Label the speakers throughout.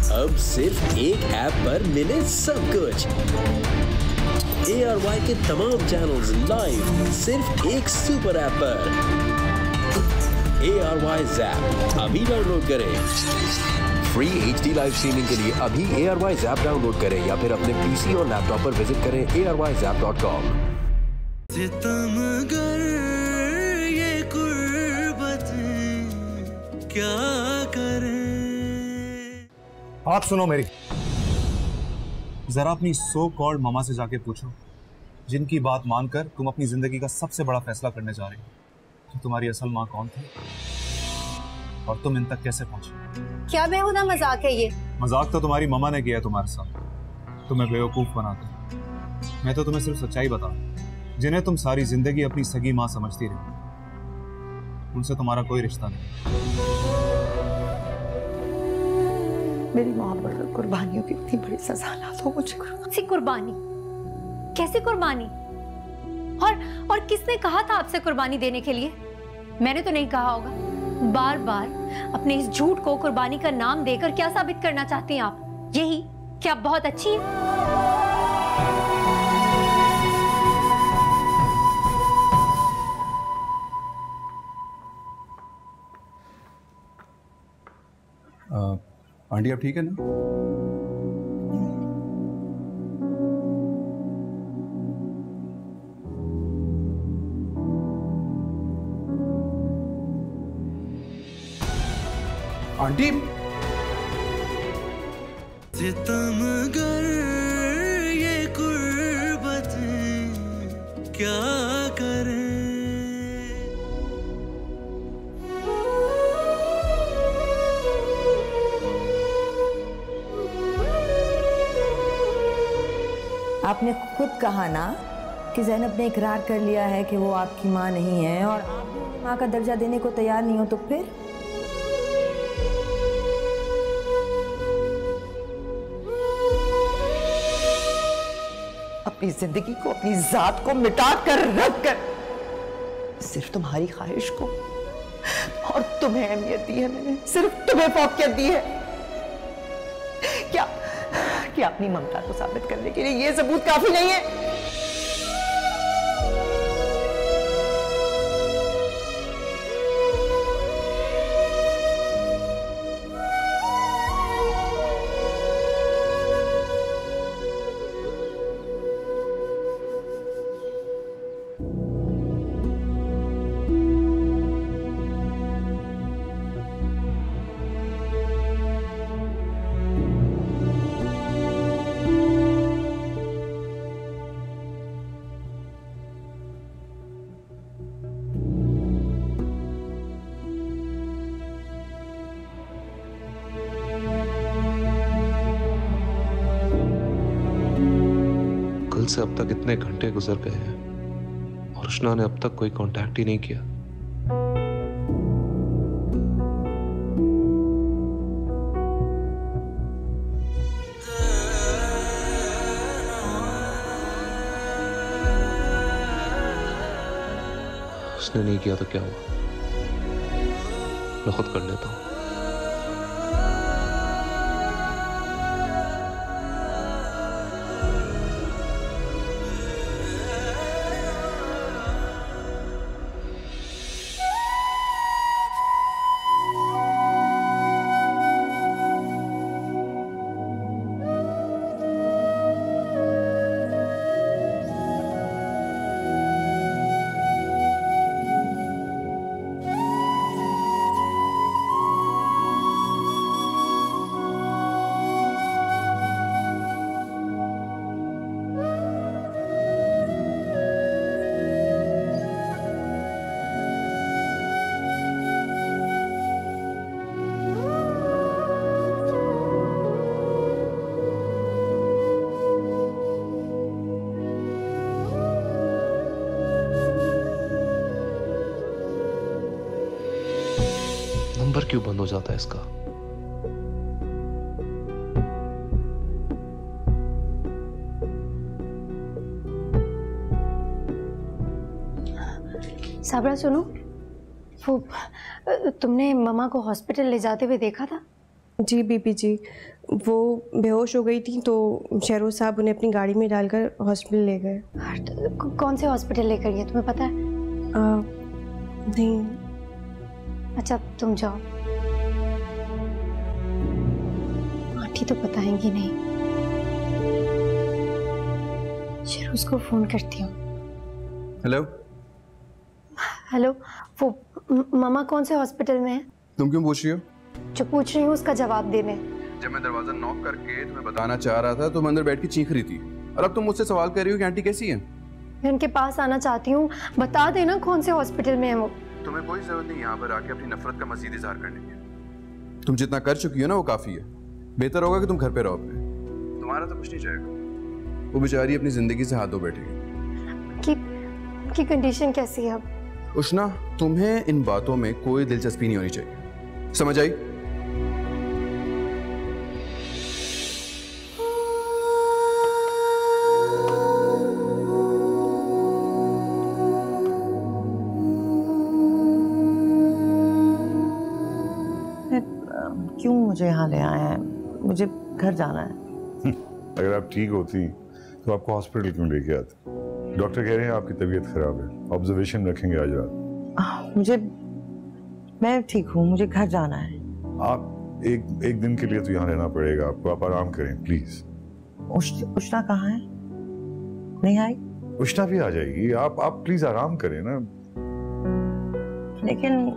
Speaker 1: अब सिर्फ एक ऐप पर मिले सब कुछ। ARY के तमाम चैनल्स लाइव सिर्फ एक सुपर ऐप पर। ARY Zap अभी डाउनलोड करें। फ्री HD लाइव स्ट्रीमिंग के लिए अभी ARY Zap डाउनलोड करें या फिर अपने PC और लैपटॉप पर विजिट करें aryzap.com।
Speaker 2: सितमगर ये कुर्बतें क्या करें।
Speaker 3: बात सुनो मेरी, जरा अपनी सो कॉल्ड मामा से जाके पूछो, जिनकी बात मानकर तुम अपनी जिंदगी का सबसे बड़ा फैसला करने जा रही हो, कि तुम्हारी असल माँ कौन थी और तुम इन तक कैसे पहुंचे।
Speaker 4: क्या बेहुदा मजाक है ये?
Speaker 3: मजाक तो तुम्हारी मामा ने किया तुम्हारे साथ, तुम्हें बेवकूफ बनाकर। मैं तो तुम्हें सिर्फ सच्चाई बता, जिन्हें तुम सारी जिंदगी अपनी सगी माँ समझती रही, उनसे तुम्हारा कोई रिश्ता नहीं।
Speaker 5: मेरी मोहब्बत और कुर्बानियों की इतनी बड़ी सजा ना दो मुझे।
Speaker 4: सी कुर्बानी? कैसे कुर्बानी? और किसने कहा था आपसे कुर्बानी देने के लिए? मैंने तो नहीं कहा होगा। बार बार अपने इस झूठ को कुर्बानी का नाम देकर क्या साबित करना चाहती हैं आप? यही कि आप बहुत अच्छी हैं?
Speaker 3: आंटी आप ठीक है ना? आंटी
Speaker 2: सितमगर ये कुर्बतें क्या करें।
Speaker 5: आपने खुद कहा ना कि ज़ैनब ने इकरार कर लिया है कि वो आपकी माँ नहीं है, और आप भी माँ का दर्जा देने को तैयार नहीं हो, तो फिर अपनी जिंदगी को, अपनी जात को मिटा कर रख कर सिर्फ तुम्हारी ख्वाहिश को और तुम्हें अहमियत दी है मैंने, सिर्फ तुम्हें फौकियत दी है। क्या अपनी ममता को साबित करने के लिए ये सबूत काफी नहीं है?
Speaker 6: से अब तक इतने घंटे गुजर गए हैं और उष्णा ने अब तक कोई कांटेक्ट ही नहीं किया। उसने नहीं किया तो क्या हुआ, मैं खुद कर लेता हूं। नंबर क्यों बंद हो जाता है इसका?
Speaker 4: साबरा सुनो, वो तुमने मम्मा को हॉस्पिटल ले जाते हुए देखा था?
Speaker 7: जी बीबी जी, वो बेहोश हो गई थी तो शहरोज साहब उन्हें अपनी गाड़ी में डालकर हॉस्पिटल ले गए।
Speaker 4: कौन से हॉस्पिटल लेकर गए तुम्हें पता है?
Speaker 7: नहीं।
Speaker 4: अच्छा तुम जाओ, आंटी तो बताएंगी नहीं। शहरोज को फोन करती हूँ।
Speaker 8: हेलो
Speaker 4: हेलो, वो मामा कौन से हॉस्पिटल में है?
Speaker 8: तुम क्यों पूछ रही हो?
Speaker 4: जो पूछ रही हूँ उसका जवाब देने।
Speaker 8: जब मैं दरवाजा नॉक करके तुम्हें बताना चाह रहा था तुम अंदर बैठ के चीख रही थी, और अब तुम मुझसे सवाल कर रही हो कि आंटी कैसी है।
Speaker 4: मैं उनके पास आना चाहती हूँ, बता देना कौन से हॉस्पिटल में है वो।
Speaker 8: तुम्हें कोई जरूरत नहीं यहाँ पर आके अपनी नफरत का मजीद इजहार करने की। तुम जितना कर चुकी हो ना वो काफी है। बेहतर होगा कि तुम घर पे रहो अपने। तुम्हारा तो कुछ नहीं जाएगा। वो बेचारी अपनी जिंदगी से हाथ धो बैठेगी।
Speaker 4: की कंडीशन कैसी है अब?
Speaker 8: उष्णा, तुम्हें इन बातों में कोई दिलचस्पी नहीं होनी चाहिए, समझ आई?
Speaker 5: क्यों मुझे यहाँ ले आए हैं? मुझे घर जाना है।
Speaker 9: अगर आप ठीक होती तो आपको हॉस्पिटल क्यों लेके आते? डॉक्टर कह रहे हैं आपकी तबीयत खराब है, ऑब्जर्वेशन रखेंगे आज रात। मैं ठीक हूँ, मुझे घर जाना है। आप एक दिन के लिए तो यहाँ रहना पड़ेगा आपको, आप आराम करें प्लीज।
Speaker 5: उष्णा कहाँ है? नहीं आई?
Speaker 9: उष्णा भी आ जाएगी, आप प्लीज आराम करें ना।
Speaker 5: लेकिन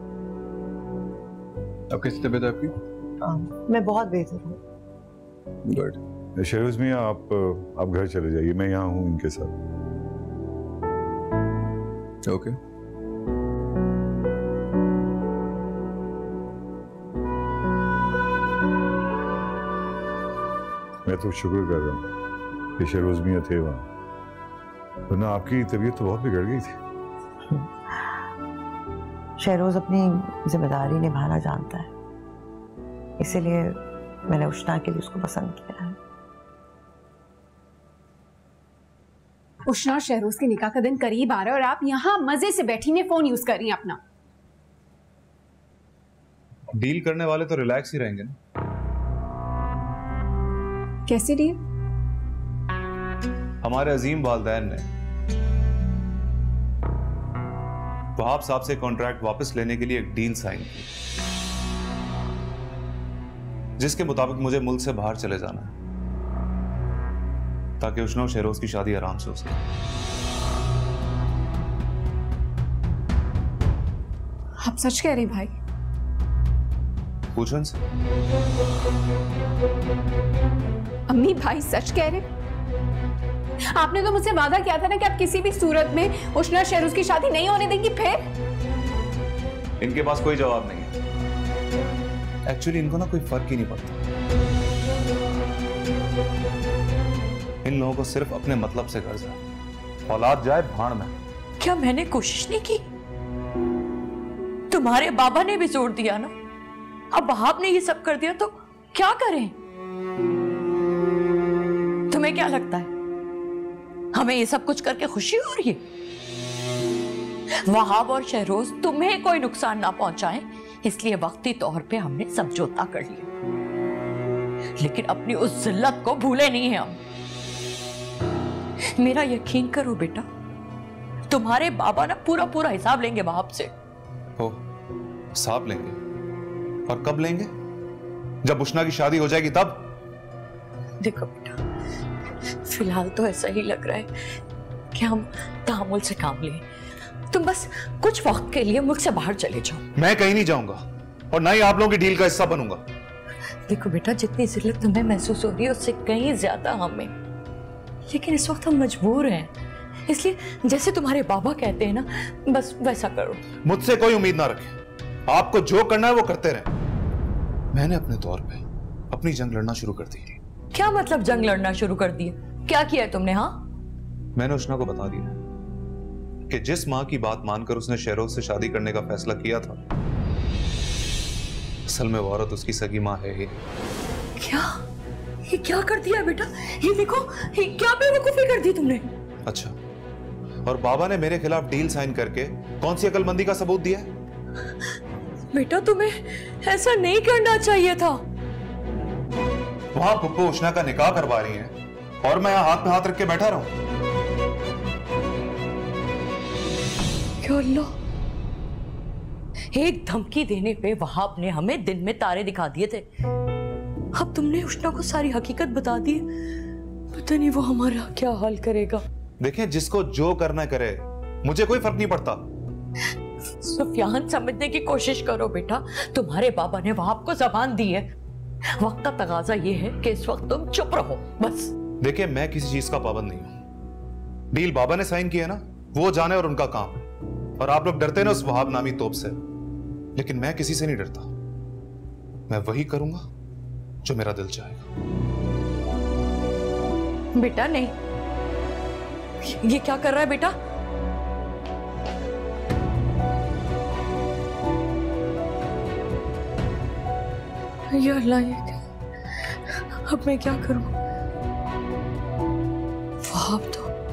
Speaker 8: अब कैसी तबीयत है आपकी?
Speaker 5: मैं बहुत बेहतर हूँ।
Speaker 9: गुड। शहरोज मियां, आप घर चले जाइए, मैं यहाँ हूँ इनके साथ।
Speaker 8: ओके।
Speaker 9: मैं तो शुक्र कर रहा हूँ कि शहरोज मियां थे वहाँ, वरना आपकी तबीयत तो बहुत बिगड़ गई थी।
Speaker 5: शहरोज अपनी जिम्मेदारी निभाना जानता है, इसीलिए मैंने उष्णा के लिए उसको पसंद किया है।
Speaker 10: उष्णा और शहरोज के निकाह का दिन करीब आ रहा है और आप यहाँ मजे से बैठी ने फोन यूज कर रही हैं अपना।
Speaker 3: डील करने वाले तो रिलैक्स ही रहेंगे ना।
Speaker 10: कैसी डील?
Speaker 3: हमारे अजीम वालिदैन ने वहाब साहब से कॉन्ट्रैक्ट वापस लेने के लिए एक डील साइन की, जिसके मुताबिक मुझे मुल्क से बाहर चले जाना है ताकि उष्णा और शहरोज की शादी आराम से हो सके।
Speaker 10: आप सच कह रहे हैं भाई?
Speaker 3: पूछो इनसे।
Speaker 10: अम्मी भाई सच कह रहे? आपने तो मुझसे वादा किया था ना कि आप किसी भी सूरत में उष्णा शहरोज की शादी नहीं होने देंगी। फिर
Speaker 3: इनके पास कोई जवाब नहीं है। एक्चुअली इनको ना कोई फर्क ही नहीं पड़ता। इन लोगों को सिर्फ अपने मतलब से गर्ज है, औलाद जाए भाड़ में।
Speaker 11: क्या मैंने कोशिश नहीं की? तुम्हारे बाबा ने भी जोर दिया ना, अब वहाब ने ये सब कर दिया तो क्या करें? तुम्हें क्या लगता है हमें ये सब कुछ करके खुशी हो रही है? वहाब और शहरोज तुम्हें कोई नुकसान ना पहुंचाएं, इसलिए वक्ती तौर पे हमने समझौता कर लिया, लेकिन अपनी उस जिल्लत को भूले नहीं है हम। मेरा यकीन करो बेटा, तुम्हारे बाबा ना पूरा पूरा हिसाब लेंगे वहाब से।
Speaker 3: हो, हिसाब लेंगे? और कब लेंगे? जब उष्णा की शादी हो जाएगी तब?
Speaker 11: देखो बेटा, फिलहाल तो ऐसा ही लग रहा है कि हम तहम्मुल से काम लें। तुम बस कुछ वक्त के लिए मुल्क से बाहर चले जाओ।
Speaker 3: मैं कहीं नहीं जाऊंगा और ना ही आप लोगों की डील का हिस्सा बनूंगा।
Speaker 11: देखो बेटा, जितनी जिल्लत तुम्हें महसूस हो रही है उससे कहीं ज्यादा हमें, लेकिन इस वक्त हम मजबूर हैं, इसलिए जैसे तुम्हारे बाबा कहते हैं ना, बस वैसा करो।
Speaker 3: मुझसे कोई उम्मीद ना रखें, आपको जो करना है वो करते रहें। मैंने अपने तौर पे अपनी जंग लड़ना शुरू कर दी।
Speaker 11: क्या मतलब जंग लड़ना शुरू कर दिया? क्या किया है तुमने? हाँ,
Speaker 3: मैंने उष्णा को बता दिया कि जिस मां की बात मानकर उसने शहरोज से शादी करने का फैसला किया था, असल में वो औरत उसकी सगी मां है ही।
Speaker 11: क्या? ये क्या कर दिया बेटा? ये देखो, ये क्या बेवकूफी कर दी तुमने।
Speaker 3: अच्छा, और बाबा ने मेरे खिलाफ डील साइन करके कौन सी अकलमंदी का सबूत दिया है?
Speaker 11: बेटा तुम्हें ऐसा नहीं करना चाहिए था।
Speaker 3: वहां पुप्पो उष्णा का निकाह करवा रही हैं और मैं यहाँ हाथ पे हाथ रख के बैठा रहूं?
Speaker 11: क्या अल्लाह, एक धमकी देने पे वहाब ने हमें दिन में तारे दिखा दिए थे, अब तुमने उष्णा को सारी हकीकत बता दी। पता नहीं वो हमारा क्या हाल करेगा।
Speaker 3: देखें, जिसको जो करना करे, मुझे कोई फर्क नहीं पड़ता।
Speaker 11: सुफियान, समझने की कोशिश करो बेटा, तुम्हारे बाबा ने वहाब को जबान दी है। वक्त का तगाजा ये है कि इस वक्त तुम चुप रहो बस।
Speaker 3: देखिए, मैं किसी चीज का पाबंद नहीं हूं। डील बाबा ने साइन किया ना, वो जाने और उनका काम है। और आप लोग डरते ना उस वहाब नामी तोप से, लेकिन मैं किसी से नहीं डरता। मैं वही करूंगा जो मेरा दिल चाहेगा।
Speaker 11: बेटा नहीं, ये क्या कर रहा है बेटा? या अल्लाह, ये क्या? अब मैं क्या करूं? वहाब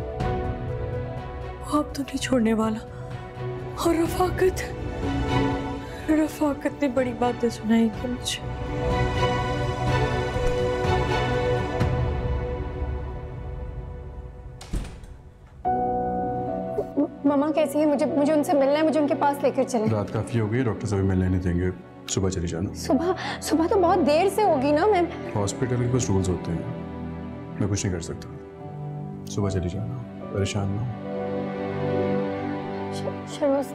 Speaker 11: तो नहीं छोड़ने वाला। और रफाकत ने बड़ी बातें सुनाई कि मुझे।
Speaker 12: मामा कैसी है? मुझे उनसे मिलना है, मुझे उनके पास लेकर चलें।
Speaker 8: रात काफी हो गई, डॉक्टर से भी मिलने नहीं देंगे, सुबह चली जाना।
Speaker 12: सुबह तो बहुत देर से होगी ना मैम।
Speaker 8: हॉस्पिटल के कुछ रूल्स होते हैं, मैं कुछ नहीं कर सकता। सुबह चली जाना, परेशान ना हो।
Speaker 12: शरोज,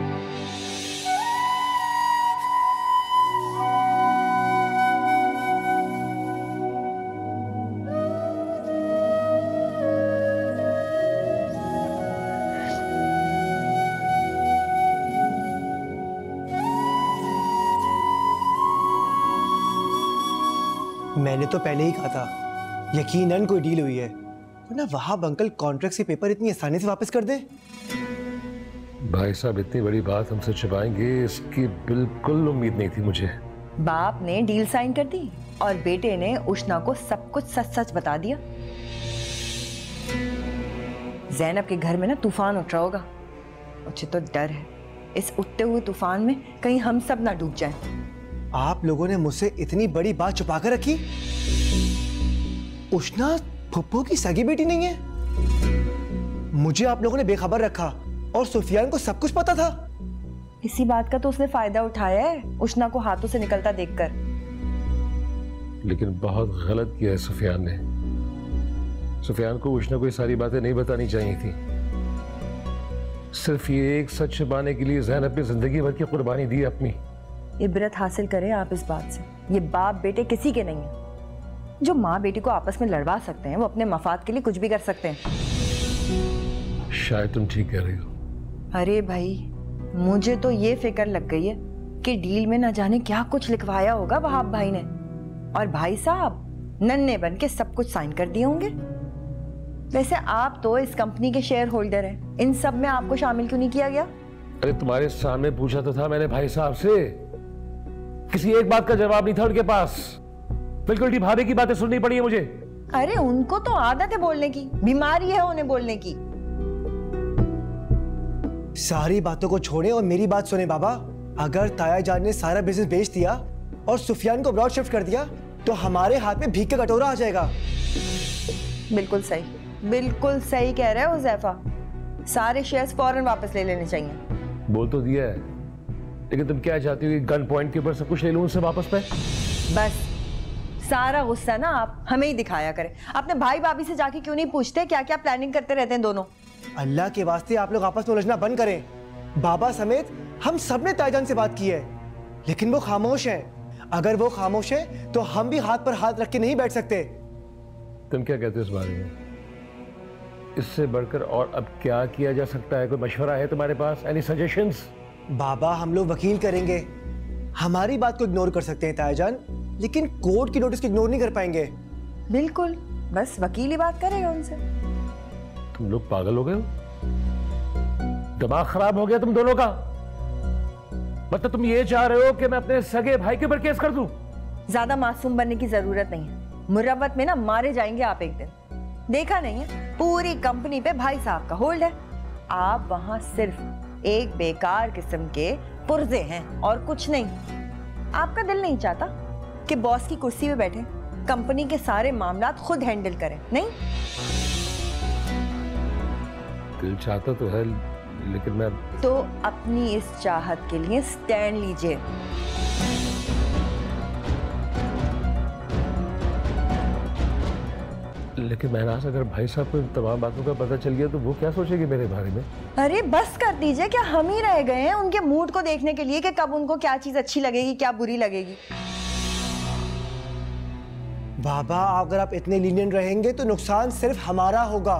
Speaker 13: मैंने तो पहले ही कहा था यकीनन कोई डील हुई है, वरना वहाब अंकल कॉन्ट्रैक्ट के पेपर इतनी आसानी से वापस कर दे।
Speaker 6: भाई साहब, इतनी बड़ी बात हमसे छुपाएंगे इसकी बिल्कुल उम्मीद नहीं थी मुझे।
Speaker 5: बाप ने डील साइन कर दी और बेटे ने उष्णा को सब कुछ सच सच बता दिया। ज़ैनब के घर में ना तूफान उठ रहा होगा। मुझे तो डर है इस उठते हुए तूफान में कहीं हम सब ना डूब जाएं।
Speaker 13: आप लोगों ने मुझसे इतनी बड़ी बात छुपा कर रखी? उष्णा फुप्पो की सगी बेटी नहीं है? मुझे आप लोगों ने बेखबर रखा और सुफियान को सब कुछ पता था।
Speaker 5: इसी बात का तो उसने फायदा उठाया है उष्णा को हाथों से निकलता देखकर।
Speaker 6: लेकिन बहुत गलत किया है सुफियान ने। सुफियान को उष्णा को ये सारी बातें नहीं बतानी चाहिए थी। सिर्फ ये एक सच छुपाने के लिए ज़ैनब अपनी जिंदगी भर की कुर्बानी दी अपनी।
Speaker 5: इबरत हासिल करें आप इस बात से, ये बाप बेटे किसी के नहीं है। जो माँ बेटी को आपस में लड़वा सकते हैं वो अपने मफाद के लिए कुछ भी कर सकते हैं।
Speaker 6: शायद तुम ठीक कह रही हो।
Speaker 5: अरे भाई, मुझे तो ये फिक्र लग गई है कि डील में न जाने क्या कुछ लिखवाया होगा वहाब भाई ने, और भाई साहब नन्हे बन के सब कुछ साइन कर दिए होंगे। वैसे आप तो इस कंपनी के शेयर होल्डर हैं, इन सब में आपको शामिल क्यों नहीं किया गया?
Speaker 6: अरे तुम्हारे सामने पूछा तो था मैंने भाई साहब से, किसी एक बात का जवाब नहीं था उनके पास। बिल्कुल उल्टी भाभी की बातें सुननी पड़ी है मुझे।
Speaker 5: अरे उनको तो आदत है बोलने की, बीमारी है उन्हें बोलने की।
Speaker 13: सारी बातों को छोड़े और मेरी बात सुने बाबा। अगर ताया जान ने सारा बिजनेस बेच दिया और सुफियान को अब्रॉड शिफ्ट कर दिया तो हमारे हाथ में भीख का कटोरा आ जाएगा।
Speaker 5: बिल्कुल बिल्कुल सही कह रहे हो ज़ैफा। सारे शेयर्स फौरन वापस ले लेने चाहिए।
Speaker 6: बोल तो दिया है, लेकिन तुम क्या चाहती हो कि गन पॉइंट के ऊपर सब कुछ ले लूं उनसे वापस पे?
Speaker 5: बस सारा गुस्सा ना आप हमें ही दिखाया करें। अपने भाई भाभी से जाके क्यों नहीं पूछते क्या क्या प्लानिंग करते रहते हैं दोनों?
Speaker 13: अल्लाह के वास्ते आप लोग आपस में उलझना बंद करें। बाबा समेत हम सब ने ताईजान से बात की है, लेकिन वो खामोश हैं। अगर वो खामोश है तो हम भी हाथ पर हाथ रख के नहीं बैठ सकते।
Speaker 6: तुम क्या कहते हो इस बारे में? इससे बढ़कर और अब क्या किया जा सकता है? कोई मशवरा है तुम्हारे पास? Any suggestions?
Speaker 13: बाबा, हम लोग वकील करेंगे। हमारी बात को इग्नोर कर सकते हैं ताईजान, लेकिन कोर्ट की नोटिस को इग्नोर नहीं कर पाएंगे।
Speaker 5: बिल्कुल, बस वकील ही बात करेगा उनसे।
Speaker 6: तुम लोग पागल हो गए हो? दिमाग खराब हो गया तुम दोनों का? मतलब तुम ये चाह रहे हो कि मैं अपने सगे भाई के ऊपर केस कर दूं?
Speaker 5: ज्यादा मासूम बनने की जरूरत नहीं है। मुरव्वत में ना मारे जाएंगे आप एक दिन। देखा नहीं है, पूरी कंपनी पे भाई साहब का होल्ड है। आप वहां सिर्फ एक बेकार किस्म के पुर्जे हैं और कुछ नहीं। आपका दिल नहीं चाहता कि बॉस की कुर्सी पे बैठे, कंपनी के सारे मामला खुद हैंडल करें, नहीं?
Speaker 6: दिल चाहता तो है, लेकिन मैं
Speaker 5: तो अपनी इस चाहत के लिए स्टैंड लीजिए।
Speaker 6: लेकिन महनाज, अगर भाई साहब को इन तमाम बातों का पता चल गया तो वो क्या सोचेगी मेरे बारे में?
Speaker 5: अरे बस कर दीजिए, क्या हम ही रह गए हैं उनके मूड को देखने के लिए कि कब उनको क्या चीज अच्छी लगेगी, क्या बुरी लगेगी?
Speaker 13: बाबा, अगर आप इतने लीनियंट रहेंगे तो नुकसान सिर्फ हमारा होगा।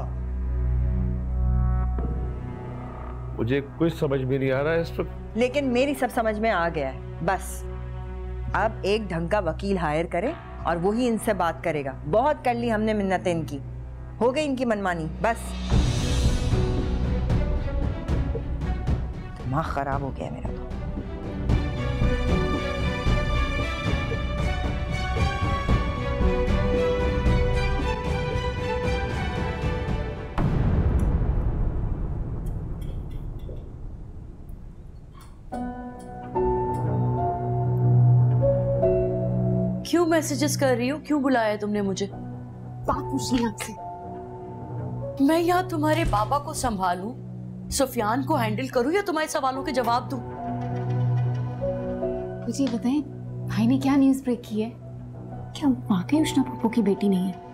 Speaker 6: मुझे कुछ समझ में नहीं आ रहा है इस वक्त।
Speaker 5: लेकिन मेरी सब समझ में आ गया है। बस अब एक ढंग का वकील हायर करें और वही इनसे बात करेगा। बहुत कर ली हमने मिन्नतें इनकी, हो गई इनकी मनमानी। बस दिमाग खराब हो गया मेरा तो।
Speaker 11: क्यों मैसेजेस कर रही हो? क्यों बुलाया तुमने मुझे?
Speaker 10: बात पूछनी है आपसे।
Speaker 11: मैं यहाँ तुम्हारे बाबा को संभालूं, सुफियान को हैंडल करूं या तुम्हारे सवालों के जवाब दूं?
Speaker 10: मुझे बताएं, भाई ने क्या न्यूज़ ब्रेक की है? क्या वाकई उष्णा पप्पू की बेटी नहीं है?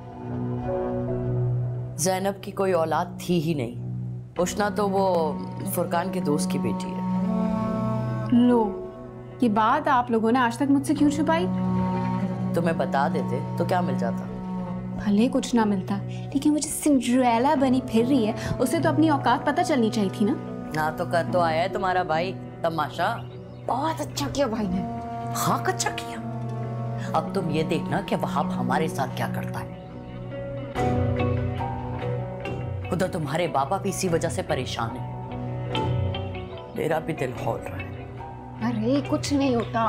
Speaker 11: ज़ैनब की कोई औलाद थी ही नहीं। उष्णा तो वो फुरकान के दोस्त की बेटी है।
Speaker 10: लो, ये बात आप लोगों ने आज तक मुझसे क्यों छुपाई?
Speaker 11: तुम्हें बता देते तो क्या मिल जाता?
Speaker 10: भले कुछ ना मिलता, लेकिन वो जो सिंड्रेला बनी फिर रही है, उसे तो अपनी औकात पता चलनी चाहिए थी ना।
Speaker 11: ना तो कर तो आया है तुम्हारा भाई तमाशा।
Speaker 10: बहुत अच्छा किया भाई ने।
Speaker 11: हाँ, अच्छा किया। अब तुम ये देखना कि वहाब हमारे साथ क्या करता है। उधर तुम्हारे बाबा भी इसी वजह से परेशान है। मेरा भी दिल हौल रहा है।
Speaker 10: अरे कुछ नहीं होता,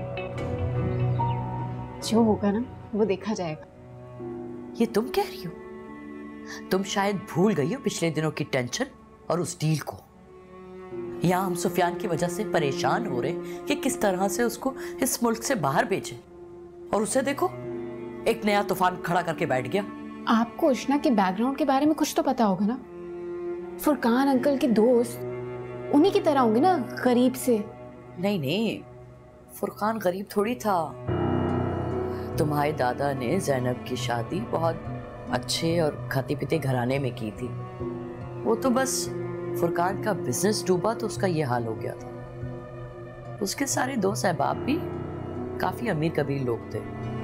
Speaker 10: जो होगा ना वो देखा जाएगा।
Speaker 11: ये तुम कह रही हो? तुम शायद भूल गई हो पिछले दिनों की टेंशन और उस डील को। यहाँ हम सुफियान की वजह से परेशान हो रहे कि किस तरह से उसको इस मुल्क से बाहर भेजें, और उसे देखो एक नया तूफान खड़ा करके बैठ गया।
Speaker 10: आपको उष्णा के बैकग्राउंड के बारे में कुछ तो पता होगा ना? फुरकान अंकल के दोस्त उन्हीं की तरह होंगे ना, गरीब से।
Speaker 11: नहीं नहीं, फुरकान गरीब थोड़ी था। तुम्हारे दादा ने ज़ैनब की शादी बहुत अच्छे और खाते पीते घराने में की थी। वो तो बस फुरकान का बिजनेस डूबा तो उसका ये हाल हो गया था। उसके सारे दोस्त अहबाब भी काफी अमीर कबीर लोग थे।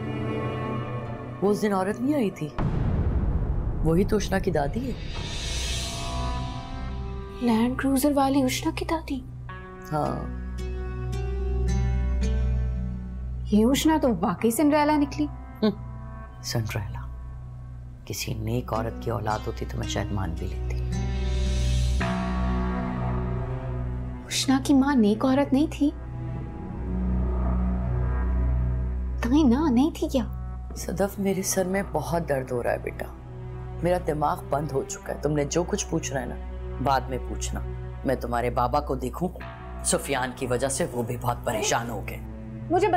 Speaker 11: वो उस दिन औरत नहीं आई थी, वही तो उष्णा की दादी है।
Speaker 10: लैंड क्रूजर वाली उष्णा की दादी?
Speaker 11: हाँ,
Speaker 10: ये उष्णा तो वाकई सिंड्रेला निकली।
Speaker 11: सिंड्रेला किसी नेक औरत की औलाद होती तो मैं शायद मान भी लेती।
Speaker 10: उष्णा की माँ नेक औरत नहीं थी? कहीं ना नहीं थी क्या?
Speaker 11: सदफ, मेरे सर में बहुत दर्द हो रहा है बेटा। मेरा दिमाग बंद हो चुका है। तुमने जो कुछ पूछना है ना बाद में पूछना। मैं तुम्हारे बाबा को देखूं, सुफियान की वजह से वो भी बहुत परेशान हो गए।
Speaker 10: मुझे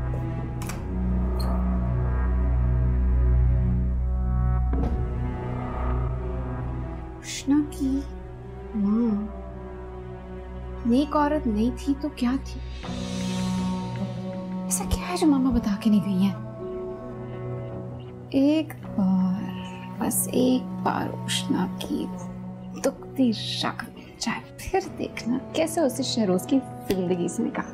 Speaker 10: उष्णा की माँ नेक औरत नहीं थी तो क्या थी? ऐसा क्या है जो मामा बता के नहीं गई है? एक बार, बस एक बार उष्णा की दुखती शक्ल मिल जाए, फिर देखना कैसे उसे शहरोज की जिंदगी से निकालते।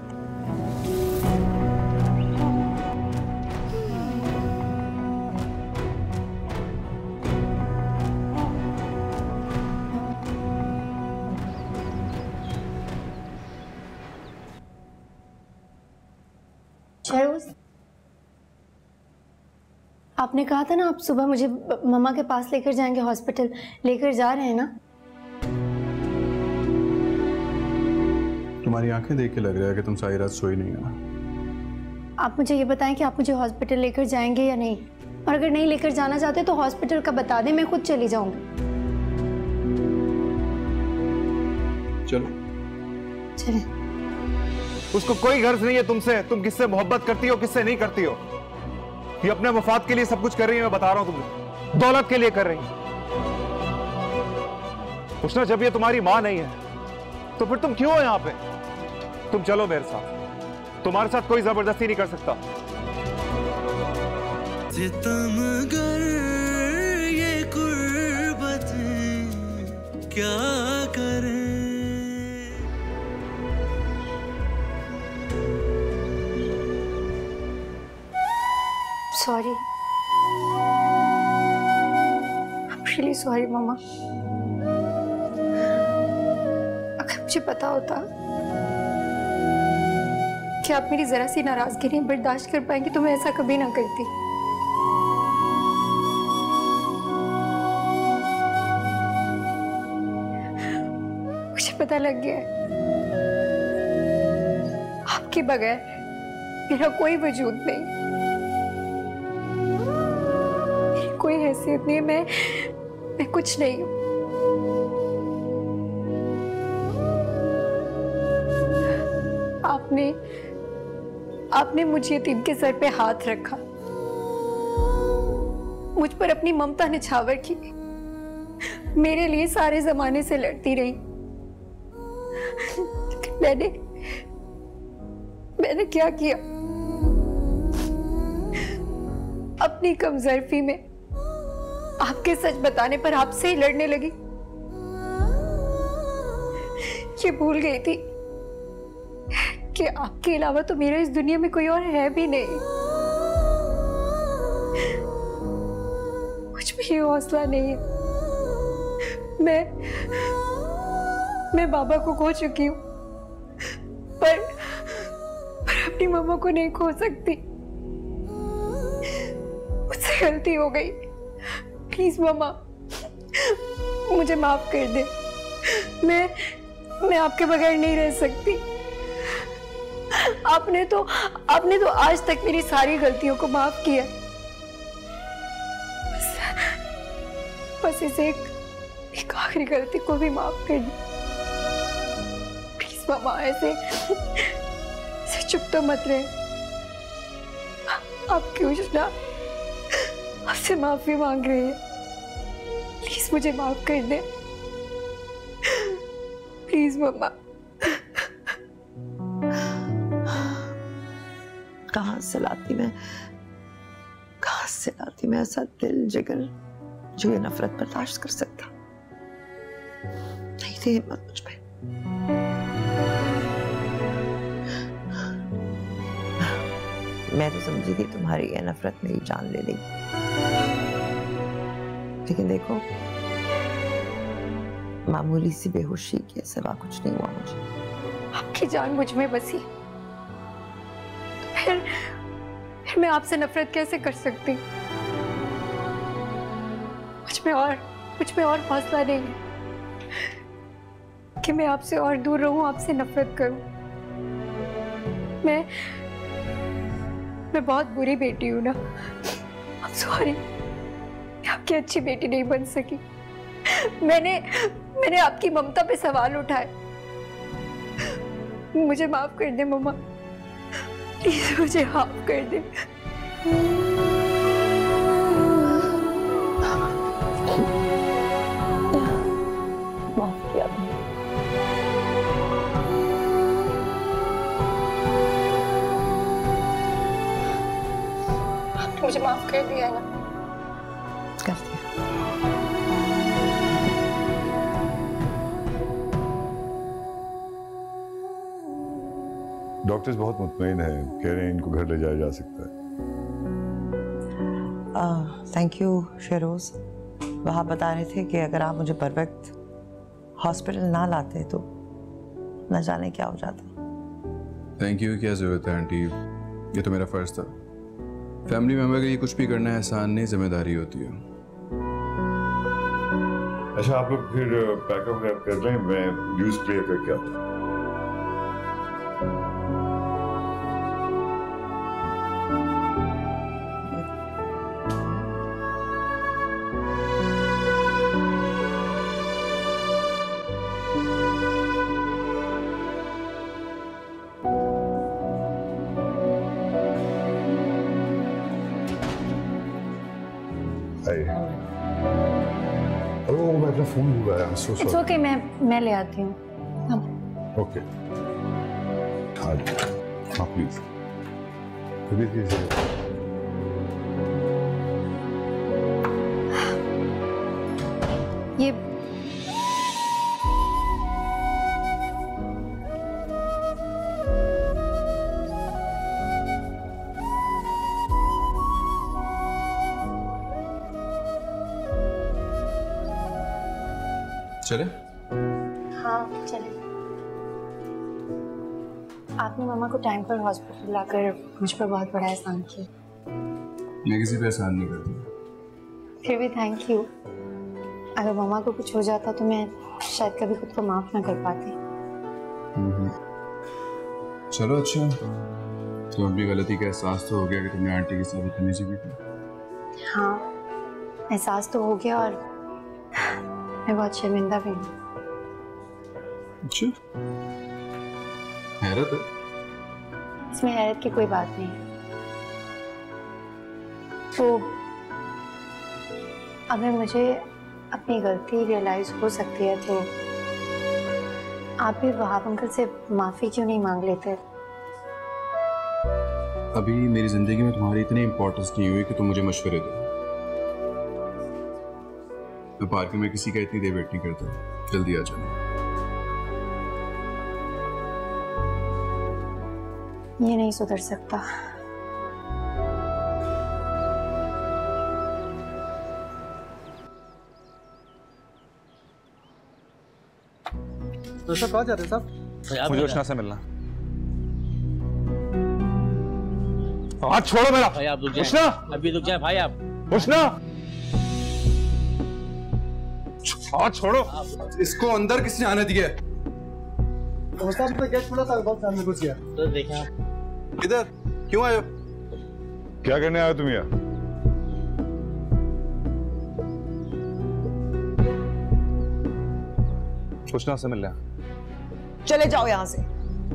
Speaker 4: शहरोज, आपने कहा था ना आप सुबह मुझे मम्मा के पास लेकर जाएंगे हॉस्पिटल, लेकर जा रहे हैं ना?
Speaker 8: तुम्हारी आंखें देख के लग रहा है कि तुम सारी रात सोई नहीं हो ना।
Speaker 4: आप मुझे ये बताएं कि आप मुझे हॉस्पिटल लेकर जाएंगे या नहीं, और अगर नहीं लेकर जाना चाहते तो हॉस्पिटल का बता दें, मैं खुद चली जाऊंगी।
Speaker 8: चलो
Speaker 4: चले।
Speaker 3: उसको कोई गर्ज नहीं है तुमसे, तुम किससे मोहब्बत करती हो किससे नहीं करती हो। ये अपने मफाद के लिए सब कुछ कर रही है, मैं बता रहा हूं तुमको, दौलत के लिए कर रही है। उष्णा, जब ये तुम्हारी मां नहीं है तो फिर तुम क्यों हो यहां पे? तुम चलो मेरे साथ, तुम्हारे साथ कोई जबरदस्ती नहीं कर सकता।
Speaker 2: सितमगर ये कुर्बतें क्या करें।
Speaker 12: सॉरी, I'm really sorry मामा। अगर मुझे पता होता कि आप मेरी जरा सी नाराजगी नहीं बर्दाश्त कर पाएंगे तो मैं ऐसा कभी ना करती। मुझे पता लग गया है आपके बगैर मेरा कोई वजूद नहीं, कोई हैसियत नहीं, मैं कुछ नहीं हूं। आपने मुझे यतीम के सर पे हाथ रखा, मुझ पर अपनी ममता निछावर की, मेरे लिए सारे जमाने से लड़ती रही। मैंने क्या किया? अपनी कमजोरी में आपके सच बताने पर आपसे ही लड़ने लगी। ये भूल गई थी कि आपके अलावा तो मेरा इस दुनिया में कोई और है भी नहीं। मुझ में ये हौसला नहीं है। मैं बाबा को खो चुकी हूँ, पर अपनी मम्मा को नहीं खो सकती। मुझसे गलती हो गई, प्लीज मम्मा मुझे माफ कर दे। मैं आपके बगैर नहीं रह सकती। आपने तो आज तक मेरी सारी गलतियों को माफ किया, बस इसे एक आखिरी गलती को भी माफ कर दी। प्लीज मम्मा ऐसे चुप तो मत रहे। आपकी उष्णा आपसे माफी मांग रही है, प्लीज मुझे माफ कर दे। प्लीज मम्मा।
Speaker 5: कहाँ से लाती मैं ऐसा दिल जिगर जो ये नफरत बर्दाश्त कर सकता। नहीं थी हिम्मत मुझ पे। मैं तो समझी थी तुम्हारी ये नफरत मेरी जान ले लेगी, लेकिन देखो मामूली सी बेहोशी के सिवा कुछ नहीं हुआ मुझे।
Speaker 12: आपकी जान मुझ में बसी, फिर मैं आपसे नफरत कैसे कर सकती? मुझ में और हौसला नहीं है कि मैं आपसे और दूर रहूं, आपसे नफरत करूं। मैं बहुत बुरी बेटी हूं ना। I'm sorry, मैं आपकी अच्छी बेटी नहीं बन सकी। मैंने आपकी ममता पे सवाल उठाए। मुझे माफ कर दे मम्मा, प्लीज मुझे माफ कर दे।
Speaker 5: माफ किया
Speaker 12: मुझे माफ कर दिया ना?
Speaker 5: कर दिया।
Speaker 9: डॉक्टर्स बहुत मुतमईन है, कह रहे हैं इनको घर ले जाया जा सकता है।
Speaker 5: Thank you Sheroz. वहाँ बता रहे थे कि अगर आप मुझे पर वक्त हॉस्पिटल ना लाते तो न जाने क्या हो जाता।
Speaker 8: थैंक यू, क्या जरूरत है आंटी, ये तो मेरा फर्ज था। फैमिली मेंबर के लिए कुछ भी करना एहसान नहीं, जिम्मेदारी होती है।
Speaker 9: अच्छा आप लोग फिर पैकअप वैप कर लें, मैं न्यूज़ क्लियर करके आता हूँ। ओह मैं अपना फोन भूल गया।
Speaker 4: इट्स ओके, मैं ले आती हूँ।
Speaker 9: ओके हाँ प्लीज
Speaker 4: ये
Speaker 8: चले?
Speaker 4: हाँ चले। आपने मामा को टाइम पर हॉस्पिटल लाकर मुझ पर बहुत बड़ा एहसान किया।
Speaker 8: मैं किसी पे एहसान नहीं करती।
Speaker 4: फिर भी थैंक यू। अगर मामा को कुछ हो जाता तो मैं शायद कभी खुद को माफ ना कर पाती।
Speaker 8: चलो अच्छा, तो अपनी गलती का एहसास तो हो गया कि तुमने आंटी के साथ बदतमीजी की थी।
Speaker 4: हाँ एहसास तो हो गया और मैं बहुत शर्मिंदा भी हूँ।
Speaker 8: अच्छा, हैरत है।
Speaker 4: इसमें हैरत की कोई बात नहीं। तो अगर मुझे अपनी गलती रियलाइज हो सकती है तो आप भी वहाब अंकल से माफी क्यों नहीं मांग लेते?
Speaker 8: अभी मेरी जिंदगी में तुम्हारी इतनी इंपॉर्टेंस नहीं हुई कि तुम मुझे मशवरे दो। मैं पार्क में किसी का इतनी देर वेट नहीं करता, जल्दी आ जाना।
Speaker 4: ये नहीं सुधर सकता।
Speaker 13: तो कहाँ जाते हैं साहब?
Speaker 3: मुझे उष्णा से मिलना। हाथ छोड़ो मेरा।
Speaker 14: भाई आप रुक जाएं।
Speaker 3: उष्णा
Speaker 14: अभी रुक जाए भाई आप।
Speaker 3: उष्णा हाथ छोड़ो।
Speaker 8: इसको अंदर किसने आने दिया?
Speaker 13: तो साहब तो गेट खुला था, बहुत सामने घुस गया।
Speaker 14: तो देखें आप।
Speaker 8: इधर क्यों आए हो?
Speaker 9: क्या करने आए हो तुम यहाँ?
Speaker 3: उष्णा से मिलना।
Speaker 5: चले जाओ यहां से।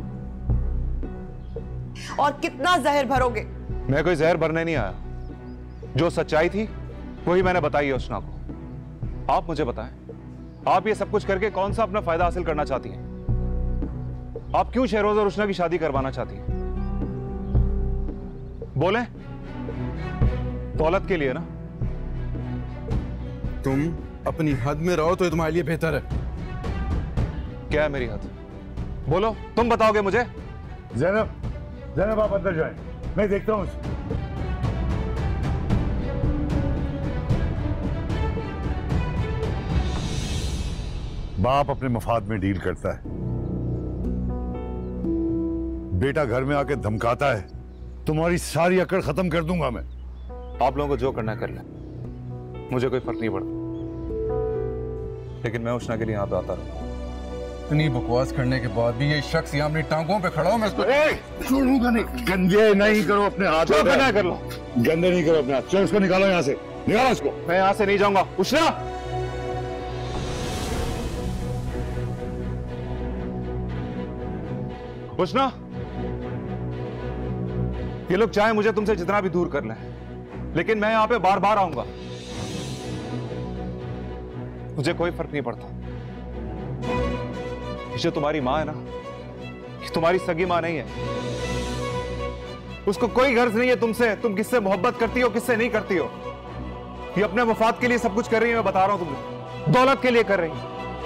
Speaker 5: और कितना जहर भरोगे?
Speaker 3: मैं कोई जहर भरने नहीं आया। जो सच्चाई थी वही मैंने बताई है उष्णा को। आप मुझे बताएं, आप ये सब कुछ करके कौन सा अपना फायदा हासिल करना चाहती हैं? आप क्यों शहरोज और उष्णा की शादी करवाना चाहती हैं? बोलें। दौलत के लिए ना?
Speaker 8: तुम अपनी हद में रहो तो तुम्हारे लिए बेहतर है।
Speaker 3: क्या है मेरी हद? बोलो, तुम बताओगे मुझे।
Speaker 9: ज़ैनब आप अंदर जाएं, मैं देखता हूं। बाप अपने मफाद में डील करता है, बेटा घर में आके धमकाता है। तुम्हारी सारी अकड़ खत्म कर दूंगा मैं।
Speaker 3: आप लोगों को जो करना कर लें, मुझे कोई फर्क नहीं पड़ता। लेकिन मैं उष्णा के लिए यहाँ पे आता रहूँ।
Speaker 8: इतनी बकवास करने के बाद भी ये शख्स यहाँ अपनी टांगों पे खड़ा हो, मैं इसको
Speaker 9: छोड़ूंगा नहीं। गंदे नहीं करो अपने हाथ।
Speaker 3: जो करना कर लो।
Speaker 9: गंदे नहीं करो अपने हाथ। चलो इसको निकालो यहाँ से, निकालो इसको।
Speaker 3: मैं यहाँ से नहीं जाऊंगा। उष्णा उष्णा, ये लोग चाहे मुझे तुमसे जितना भी दूर कर लें, लेकिन मैं यहाँ पे बार बार आऊंगा। मुझे कोई फर्क नहीं पड़ता। जो तुम्हारी माँ है ना, ये तुम्हारी सगी माँ नहीं है। उसको कोई गर्ज नहीं है तुमसे, तुम किससे मोहब्बत करती हो किससे नहीं करती हो। ये अपने मफाद के लिए सब कुछ कर रही है, मैं बता रहा हूं तुम्हें। दौलत के लिए कर रही है।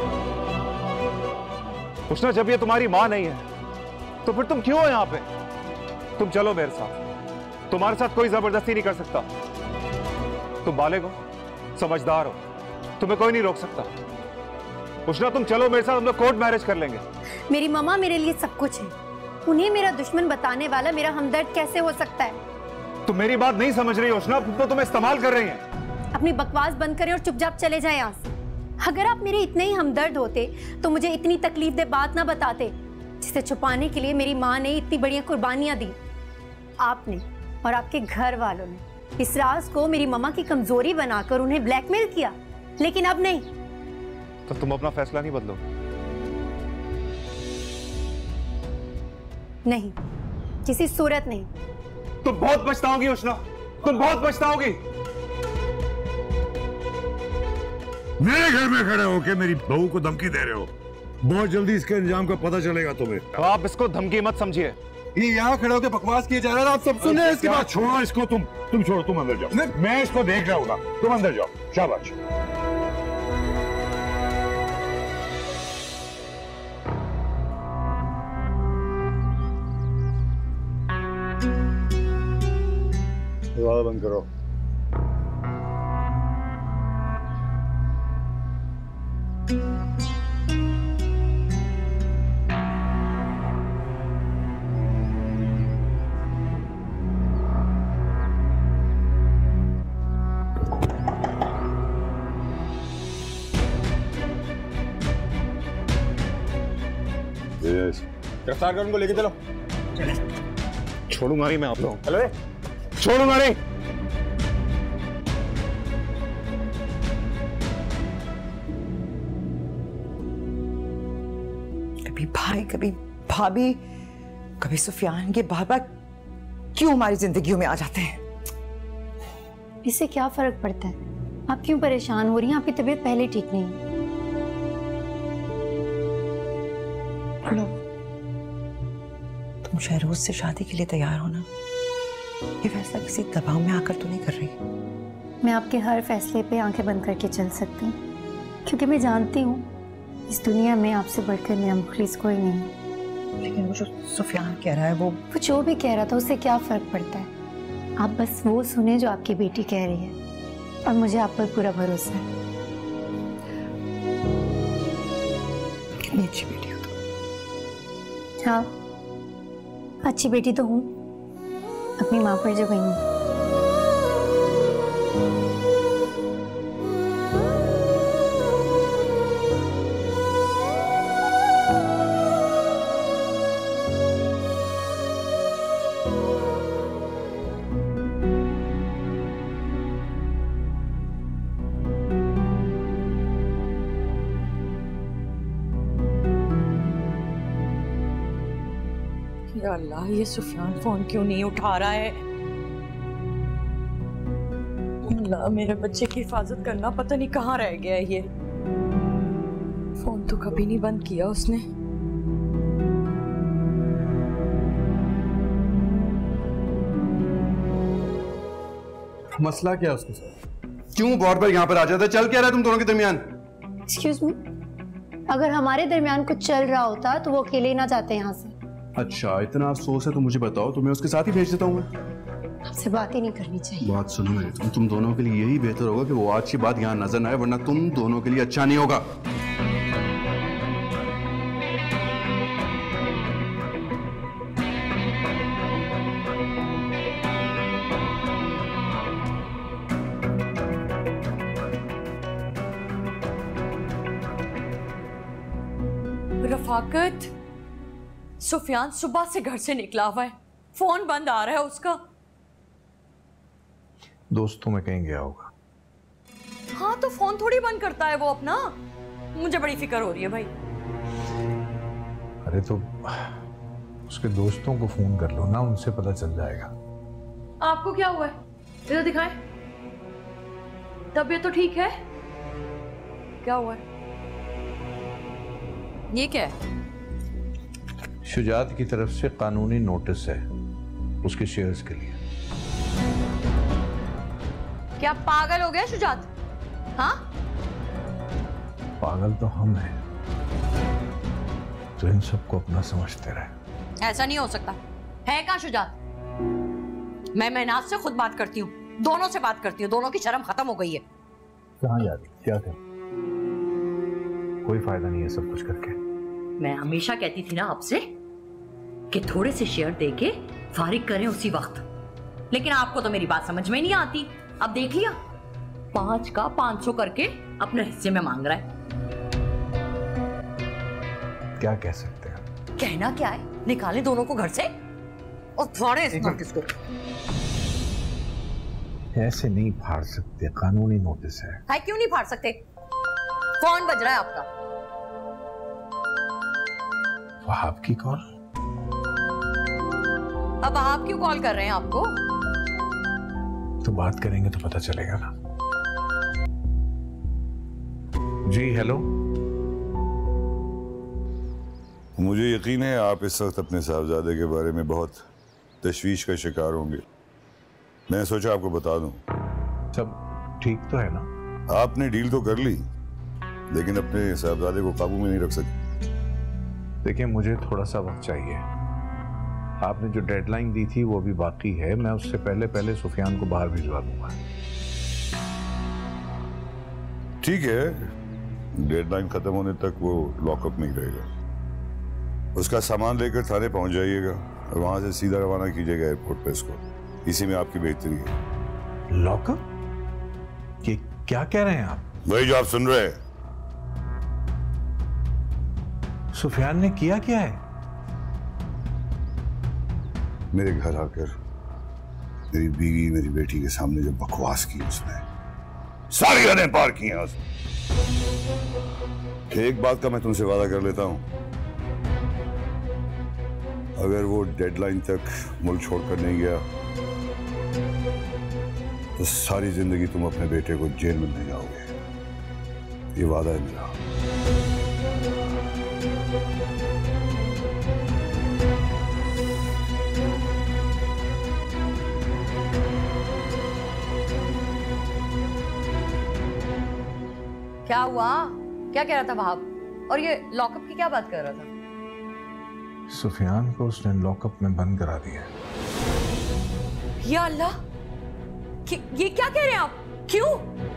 Speaker 3: उष्णा, जब ये तुम्हारी माँ नहीं है तो फिर तुम क्यों हो यहाँ पे? तुम चलो मेरे साथ। तुम्हारे साथ कोई जबरदस्ती नहीं कर सकता। तुम बालिग हो, समझदार हो, तुम्हें कोई नहीं रोक सकता। उष्णा तुम चलो मेरे साथ, हम लोग कोर्ट मैरिज कर लेंगे।
Speaker 4: मेरी मम्मा मेरे लिए सब कुछ है। उन्हें मेरा दुश्मन बताने वाला मेरा हमदर्द कैसे हो सकता है?
Speaker 3: तुम मेरी बात नहीं समझ रही हो उष्णा, तो तुम्हें इस्तेमाल कर रही हैं।
Speaker 4: अपनी बकवास बंद करें और चुपचाप चले जाएं यहाँ से। अगर आप मेरे इतने ही हमदर्द होते तो मुझे इतनी तकलीफ दे बात ना बताते, जिसे छुपाने के लिए मेरी माँ ने इतनी बड़ी कुर्बानियां दी। आपने और आपके घर वालों ने इस राज को मेरी मम्मा की कमजोरी बनाकर उन्हें ब्लैकमेल किया, लेकिन अब नहीं।
Speaker 3: तो तुम अपना फैसला नहीं बदलो?
Speaker 4: नहीं, किसी सूरत नहीं।
Speaker 3: तुम बहुत पछताओगी उष्णा, तुम बहुत पछताओगी।
Speaker 9: मेरे घर में खड़े होके मेरी बहू को धमकी दे रहे हो। बहुत जल्दी इसके अंजाम का पता चलेगा तुम्हें।
Speaker 3: तो आप इसको धमकी मत समझिए।
Speaker 8: ये यहाँ खड़े होकर बकवास किए जा रहा है, आप सब सुन रहे हैं इसके बाद।
Speaker 9: छोड़ो इसको, तुम छोड़ो, तुम अंदर जाओ। मैं इसको देख रहा हूँ ना, तुम अंदर जाओ। शाबाश। दरवाजा बंद करो।
Speaker 3: गिरफ्तार कर उनको, लेके चलो। छोड़ूंगा नहीं मैं आप लोगों को, चलो छोड़ूंगा नहीं।
Speaker 5: कभी भाई, कभी भाभी, कभी सुफियान, ये बार बार क्यों हमारी जिंदगियों में आ जाते हैं?
Speaker 4: इससे क्या फर्क पड़ता है? आप क्यों परेशान हो रही हैं? आपकी तबीयत पहले ठीक नहीं है।
Speaker 5: तुम शहरोज से शादी के लिए तैयार हो ना? ये फैसला किसी दबाव में आकर तो नहीं कर रही?
Speaker 4: मैं आपके हर फैसले पे आंखें बंद करके चल सकती हूँ, क्योंकि मैं जानती हूँ इस दुनिया में आपसे बढ़कर मेरा मुखलिस कोई नहीं है।
Speaker 5: लेकिन वो जो सुफियान कह रहा है, वो
Speaker 4: जो भी कह रहा था उससे क्या फर्क पड़ता है? आप बस वो सुने जो आपकी बेटी कह रही है, और मुझे आप पर पूरा भरोसा है।
Speaker 5: कितनी अच्छी बेटी हो तुम।
Speaker 4: हाँ, अच्छी बेटी तो हूँ, अपनी माँ पर जो गई हूँ।
Speaker 11: अल्लाह, ये सुफियान फोन क्यों नहीं उठा रहा है? अल्लाह, मेरे बच्चे की हिफाजत करना पता नहीं कहाँ रह गया है ये। फोन तो कभी नहीं बंद किया उसने।
Speaker 8: मसला क्या है उसके साथ? क्यों बार बार यहाँ पर आ जाता है? चल क्या रहा है तुम दोनों के दरमियान?
Speaker 4: एक्सक्यूज मी, अगर हमारे दरमियान कुछ चल रहा होता तो वो अकेले ना जाते यहाँ से।
Speaker 8: अच्छा, इतना अफसोस है तो मुझे बताओ, तो मैं उसके साथ ही भेज देता हूँ। मैं
Speaker 4: आपसे बात ही नहीं करनी चाहिए।
Speaker 8: बात सुनो मेरी, तुम दोनों के लिए यही बेहतर होगा कि वो आज की बात यहाँ नजर ना आए, वरना तुम दोनों के लिए अच्छा नहीं होगा।
Speaker 11: रफाकत, सुफियान सुबह से घर से निकला हुआ है, फोन बंद आ रहा है उसका।
Speaker 9: दोस्तों में कहीं गया होगा।
Speaker 11: हाँ, तो फोन थोड़ी बंद करता है वो अपना। मुझे बड़ी फिक्र हो रही है भाई।
Speaker 9: अरे तो उसके दोस्तों को फोन कर लो ना, उनसे पता चल जाएगा।
Speaker 11: आपको क्या हुआ है? इधर दिखाएं। तबीयत तो ठीक है? क्या हुआ है? ये क्या है?
Speaker 9: शुजात की तरफ से कानूनी नोटिस है उसके शेयर्स के लिए।
Speaker 11: क्या पागल हो गया शुजात? हाँ,
Speaker 9: पागल तो हम हैं जो इन सबको अपना समझते रहे।
Speaker 11: ऐसा नहीं हो सकता। है कहाँ शुजात? मैं महनाज से खुद बात करती हूँ, दोनों से बात करती हूँ, दोनों की शर्म खत्म हो गई है।
Speaker 9: कहाँ जा रही? क्या कर? कोई फायदा नहीं है सब कुछ करके।
Speaker 11: मैं हमेशा कहती थी ना आपसे कि थोड़े से शेयर देके फारिग करें उसी वक्त, लेकिन आपको तो मेरी बात समझ में नहीं आती। अब देख लिया, 5 का 500 करके अपने हिस्से में मांग रहा है।
Speaker 9: क्या कह सकते हैं?
Speaker 11: कहना क्या है? निकालें दोनों को घर से और फाड़े इस नोटिस को।
Speaker 9: ऐसे नहीं फाड़ सकते, कानूनी नोटिस है।
Speaker 11: क्यों नहीं फाड़ सकते? फोन बज रहा है आपका।
Speaker 9: वहाब की कॉल?
Speaker 11: अब आप क्यों कॉल कर रहे हैं आपको?
Speaker 9: तो बात करेंगे तो पता चलेगा ना।
Speaker 15: जी हेलो।
Speaker 9: मुझे यकीन है आप इस वक्त अपने साहबजादे के बारे में बहुत तशवीश का शिकार होंगे। मैंने सोचा आपको बता दूं।
Speaker 15: सब ठीक तो है ना?
Speaker 9: आपने डील तो कर ली, लेकिन अपने साहबजादे को काबू में नहीं रख सके।
Speaker 15: देखिए, मुझे थोड़ा सा वक्त चाहिए। आपने जो डेडलाइन दी थी वो भी बाकी है। मैं उससे पहले सुफियान को बाहर भिजवा दूंगा।
Speaker 9: ठीक है, डेडलाइन खत्म होने तक वो लॉकअप नहीं रहेगा। उसका सामान लेकर थाने पहुंच जाइएगा और वहां से सीधा रवाना कीजिएगा एयरपोर्ट पे इसको। इसी में आपकी बेहतरी है।
Speaker 15: लॉकअप? ये क्या कह रहे हैं आप?
Speaker 9: वही जो आप सुन रहे हैं।
Speaker 15: सुफियान ने किया क्या है?
Speaker 9: मेरे घर आकर मेरी बीवी, मेरी बेटी के सामने जो बकवास की उसने, सारी हदें पार की हैं उसने। एक बात का मैं तुमसे वादा कर लेता हूं, अगर वो डेडलाइन तक मुल्क छोड़कर नहीं गया तो सारी जिंदगी तुम अपने बेटे को जेल में ले जाओगे। ये वादा है मेरा।
Speaker 11: क्या हुआ? क्या कह रहा था वहाब? और ये लॉकअप की क्या बात कर रहा था?
Speaker 15: सुफियान को उसने लॉकअप में बंद करा दिया।
Speaker 11: या अल्लाह, ये क्या कह रहे हैं आप? क्यों?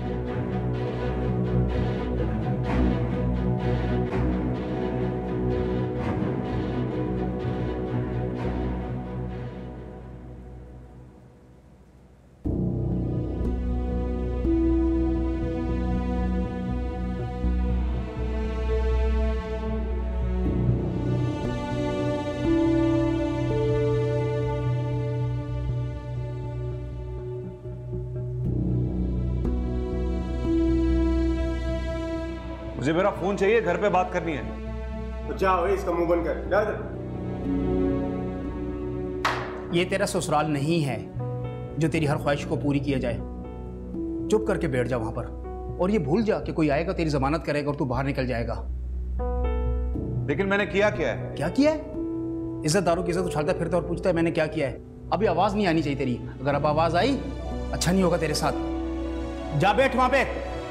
Speaker 3: मुझे मेरा फोन चाहिए, घर पे बात करनी है।
Speaker 16: तो जाओ, इसका मुंह बंद कर। जा इधर।
Speaker 14: ये तेरा ससुराल नहीं है जो तेरी हर ख्वाहिश को पूरी किया जाए। चुप करके बैठ जा वहां पर और ये भूल जा कि कोई आएगा तेरी जमानत करेगा और तू बाहर निकल जाएगा।
Speaker 3: लेकिन मैंने किया क्या है?
Speaker 14: क्या किया है? इज्जतदारों की इज्जत उछालता फिरता और पूछता है मैंने क्या किया है। अभी आवाज नहीं आनी चाहिए तेरी। अगर अब आवाज आई अच्छा नहीं होगा तेरे साथ। जा बैठ वहां पे।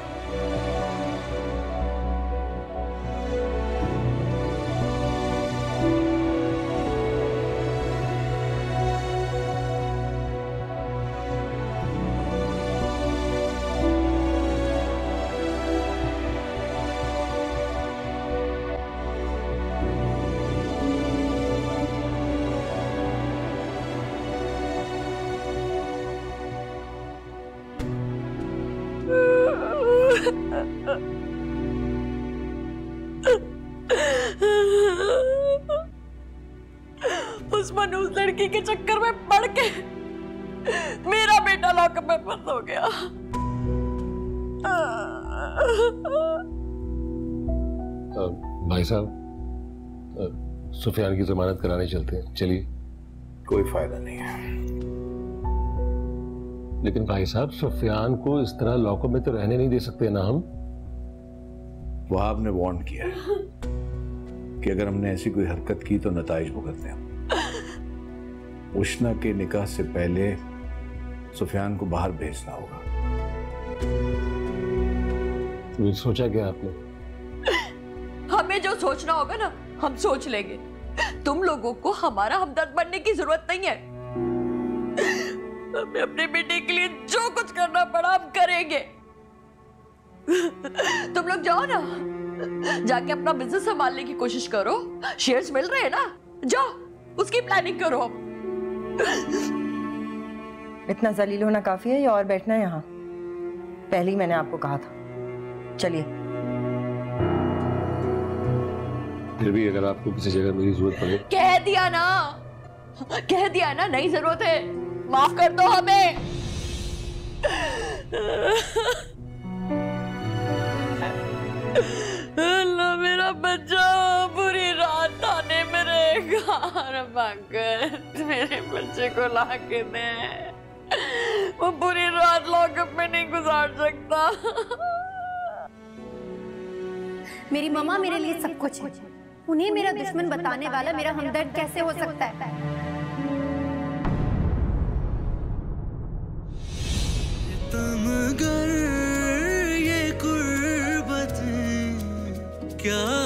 Speaker 11: उस मनूस लड़की के चक्कर में पड़ के मेरा बेटा लॉकअप में बंद हो गया।
Speaker 6: भाई साहब, सुफियान की जमानत कराने चलते हैं, चलिए।
Speaker 15: कोई फायदा नहीं है।
Speaker 6: लेकिन भाई साहब, सुफियान को इस तरह लॉकअप में तो रहने नहीं दे सकते ना हम।
Speaker 15: वहाब ने वार्न किया है कि अगर हमने ऐसी कोई हरकत की तो नताइज भुगतने हम। उष्णा के निकाह से पहले सुफियान को बाहर भेजना होगा।
Speaker 6: तो सोचा क्या आपने?
Speaker 11: हमें जो सोचना होगा ना हम सोच लेंगे। तुम लोगों को हमारा हमदर्द बनने की जरूरत नहीं है। हमें अपने बेटे के लिए जो कुछ करना पड़ा हम करेंगे। तुम लोग जाओ ना, जाके अपना बिजनेस संभालने की कोशिश करो। शेयर्स मिल रहे हैं ना, जाओ उसकी प्लानिंग करो। अब
Speaker 5: इतना जलील होना काफी है या और बैठना है यहाँ? पहले ही मैंने आपको कहा था। चलिए।
Speaker 6: फिर भी अगर आपको किसी जगह मेरी जरूरत पड़े।
Speaker 11: कह दिया ना, नहीं जरूरत है। माफ कर दो हमें। अल्लाह मेरा बच्चा पूरी रात थाने में रहेगा। भगत मेरे बच्चे को ला के दे। वो पूरी रात लॉकअप में नहीं गुजार सकता।
Speaker 4: मेरी मम्मा मेरे लिए सब कुछ है। उन्हें मेरा दुश्मन बताने वाला मेरा हमदर्द कैसे हो सकता है?
Speaker 2: तुम अगर ये कुर्बत क्या